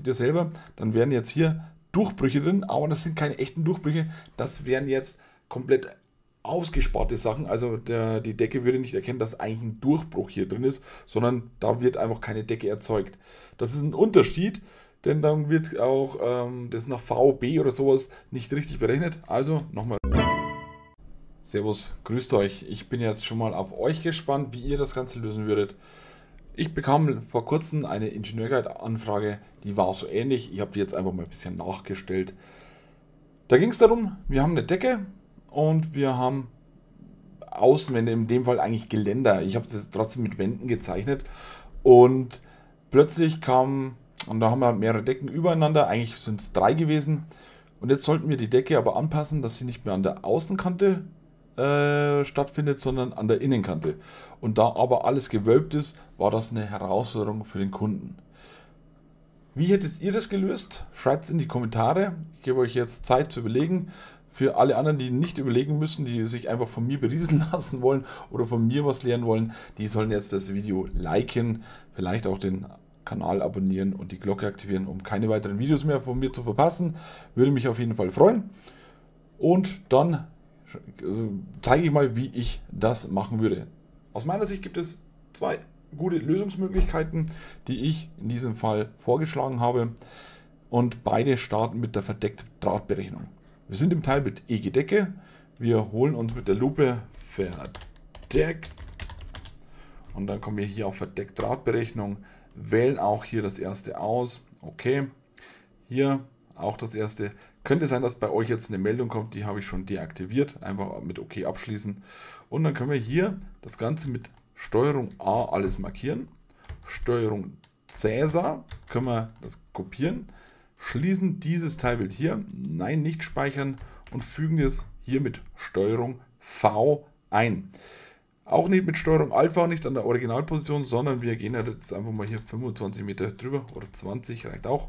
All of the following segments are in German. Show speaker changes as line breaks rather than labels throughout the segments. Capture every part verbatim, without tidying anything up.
seht ihr selber, dann wären jetzt hier Durchbrüche drin, aber das sind keine echten Durchbrüche, das wären jetzt komplett ausgesparte Sachen, also der, die Decke würde nicht erkennen, dass eigentlich ein Durchbruch hier drin ist, sondern da wird einfach keine Decke erzeugt. Das ist ein Unterschied, denn dann wird auch ähm, das nach V B oder sowas nicht richtig berechnet. Also nochmal. Servus, grüßt euch. Ich bin jetzt schon mal auf euch gespannt, wie ihr das Ganze lösen würdet. Ich bekam vor kurzem eine Ingenieurguide-Anfrage, die war so ähnlich. Ich habe die jetzt einfach mal ein bisschen nachgestellt. Da ging es darum, wir haben eine Decke und wir haben Außenwände, in dem Fall eigentlich Geländer. Ich habe das trotzdem mit Wänden gezeichnet und plötzlich kam, und da haben wir mehrere Decken übereinander, eigentlich sind es drei gewesen. Und jetzt sollten wir die Decke aber anpassen, dass sie nicht mehr an der Außenkante äh, stattfindet, sondern an der Innenkante. Und da aber alles gewölbt ist, war das eine Herausforderung für den Kunden. Wie hättet ihr das gelöst? Schreibt es in die Kommentare. Ich gebe euch jetzt Zeit zu überlegen. Für alle anderen, die nicht überlegen müssen, die sich einfach von mir berieseln lassen wollen oder von mir was lernen wollen, die sollen jetzt das Video liken, vielleicht auch den Kanal abonnieren und die Glocke aktivieren, um keine weiteren Videos mehr von mir zu verpassen. Würde mich auf jeden Fall freuen. Und dann zeige ich mal, wie ich das machen würde. Aus meiner Sicht gibt es zwei gute Lösungsmöglichkeiten, die ich in diesem Fall vorgeschlagen habe. Und beide starten mit der verdeckten Drahtberechnung. Wir sind im Teil mit E G Decke. Wir holen uns mit der Lupe verdeckt. Und dann kommen wir hier auf verdeckt Drahtberechnung. Wählen auch hier das erste aus. Okay. Hier auch das erste. Könnte sein, dass bei euch jetzt eine Meldung kommt, die habe ich schon deaktiviert. Einfach mit OK abschließen. Und dann können wir hier das Ganze mit Steuerung A alles markieren. Steuerung Cäsar können wir das kopieren. Schließen dieses Teilbild hier, nein, nicht speichern und fügen es hier mit Steuerung V ein. Auch nicht mit Steuerung Alpha, nicht an der Originalposition, sondern wir gehen jetzt einfach mal hier fünfundzwanzig Meter drüber oder zwanzig reicht auch.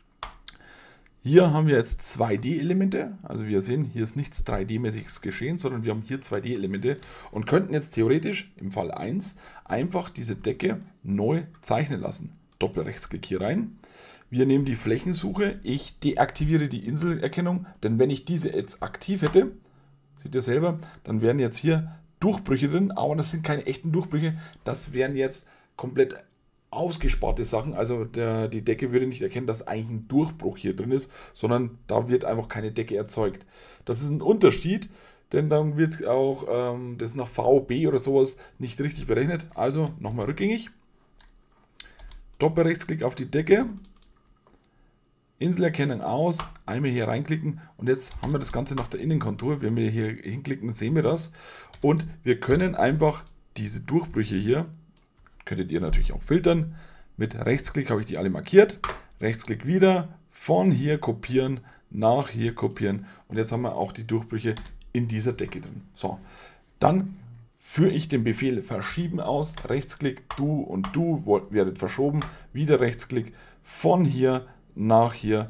Hier haben wir jetzt zwei D Elemente, also wir sehen, hier ist nichts drei D-mäßiges geschehen, sondern wir haben hier zwei D Elemente und könnten jetzt theoretisch im Fall eins einfach diese Decke neu zeichnen lassen. Doppelrechtsklick hier rein. Wir nehmen die Flächensuche, ich deaktiviere die Inselerkennung, denn wenn ich diese jetzt aktiv hätte, seht ihr selber, dann wären jetzt hier Durchbrüche drin, aber das sind keine echten Durchbrüche, das wären jetzt komplett ausgesparte Sachen, also der, die Decke würde nicht erkennen, dass eigentlich ein Durchbruch hier drin ist, sondern da wird einfach keine Decke erzeugt. Das ist ein Unterschied, denn dann wird auch ähm, das nach V B oder sowas nicht richtig berechnet. Also nochmal rückgängig, Doppelrechtsklick auf die Decke, Inselerkennung aus, einmal hier reinklicken und jetzt haben wir das Ganze nach der Innenkontur. Wenn wir hier hinklicken, sehen wir das und wir können einfach diese Durchbrüche hier, könntet ihr natürlich auch filtern, mit Rechtsklick habe ich die alle markiert, Rechtsklick wieder, von hier kopieren, nach hier kopieren und jetzt haben wir auch die Durchbrüche in dieser Decke drin. So, dann führe ich den Befehl verschieben aus, Rechtsklick, du und du werdet verschoben, wieder Rechtsklick, von hier nach hier,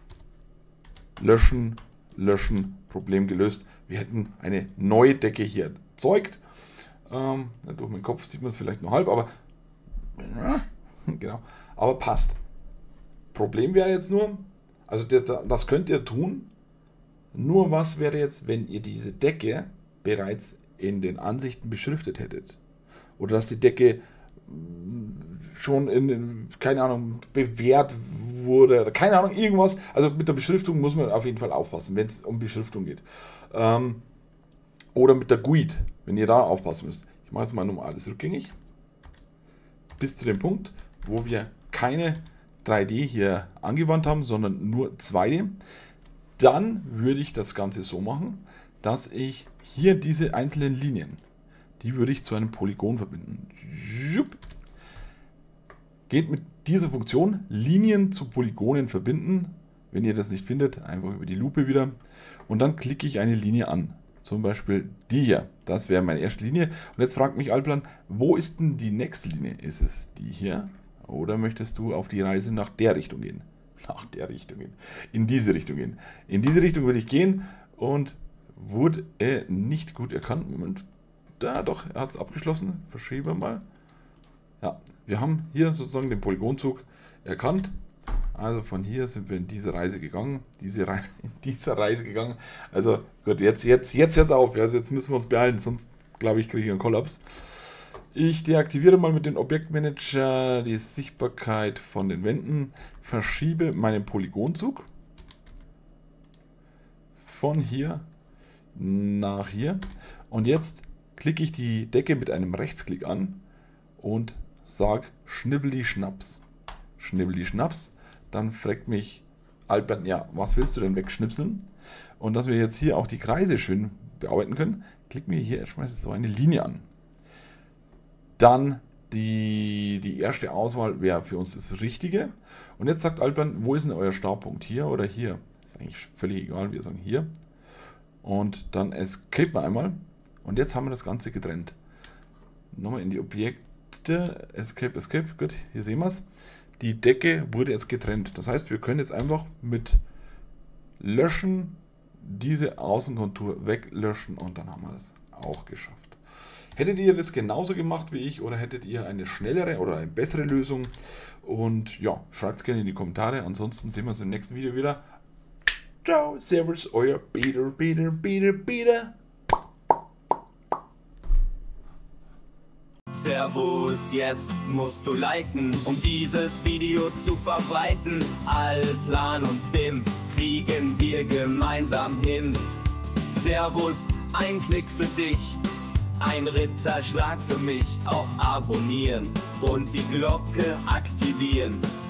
löschen, löschen, Problem gelöst. Wir hätten eine neue Decke hier erzeugt. Ähm, durch meinen Kopf sieht man es vielleicht nur halb, aber ja, genau, aber passt. Problem wäre jetzt nur, also das, das könnt ihr tun, nur was wäre jetzt, wenn ihr diese Decke bereits in den Ansichten beschriftet hättet. Oder dass die Decke schon in, keine Ahnung, bewährt wurde, keine Ahnung, irgendwas. Also mit der Beschriftung muss man auf jeden Fall aufpassen, wenn es um Beschriftung geht. Ähm, oder mit der G U I D, wenn ihr da aufpassen müsst. Ich mache jetzt mal nochmal alles rückgängig. Bis zu dem Punkt, wo wir keine drei D hier angewandt haben, sondern nur zwei D. Dann würde ich das Ganze so machen, dass ich hier diese einzelnen Linien, die würde ich zu einem Polygon verbinden. Geht mit dieser Funktion Linien zu Polygonen verbinden. Wenn ihr das nicht findet, einfach über die Lupe wieder. Und dann klicke ich eine Linie an. Zum Beispiel die hier. Das wäre meine erste Linie. Und jetzt fragt mich Alplan, wo ist denn die nächste Linie? Ist es die hier? Oder möchtest du auf die Reise nach der Richtung gehen? Nach der Richtung gehen. In diese Richtung gehen. In diese Richtung würde ich gehen und wurde er nicht gut erkannt. Moment. Da doch, er hat es abgeschlossen. Verschieben wir mal. Ja, wir haben hier sozusagen den Polygonzug erkannt. Also von hier sind wir in diese Reise gegangen, diese Reise, in dieser Reise gegangen. Also gut, jetzt, jetzt, jetzt, jetzt auf. Also jetzt müssen wir uns beeilen, sonst glaube ich, kriege ich einen Kollaps. Ich deaktiviere mal mit dem Objektmanager die Sichtbarkeit von den Wänden, verschiebe meinen Polygonzug von hier nach hier und jetzt klicke ich die Decke mit einem Rechtsklick an und sage Schnibbeli Schnaps. Schnibbeli Schnaps. Dann fragt mich Albert, ja, was willst du denn wegschnipseln? Und dass wir jetzt hier auch die Kreise schön bearbeiten können, klicken wir hier erstmal so eine Linie an. Dann die, die erste Auswahl wäre für uns das Richtige. Und jetzt sagt Albert, wo ist denn euer Startpunkt? Hier oder hier? Ist eigentlich völlig egal, wir sagen hier. Und dann escape wir einmal. Und jetzt haben wir das Ganze getrennt. Nochmal in die Objekte, Escape, Escape, gut, hier sehen wir es. Die Decke wurde jetzt getrennt. Das heißt, wir können jetzt einfach mit Löschen diese Außenkontur weglöschen und dann haben wir das auch geschafft. Hättet ihr das genauso gemacht wie ich oder hättet ihr eine schnellere oder eine bessere Lösung? Und ja, schreibt es gerne in die Kommentare. Ansonsten sehen wir uns im nächsten Video wieder. Ciao, servus, euer Peter, Peter, Peter, Peter.
Servus, jetzt musst du liken, um dieses Video zu verbreiten. Alplan und Bim kriegen wir gemeinsam hin. Servus, ein Klick für dich, ein Ritterschlag für mich. Auch abonnieren und die Glocke aktivieren.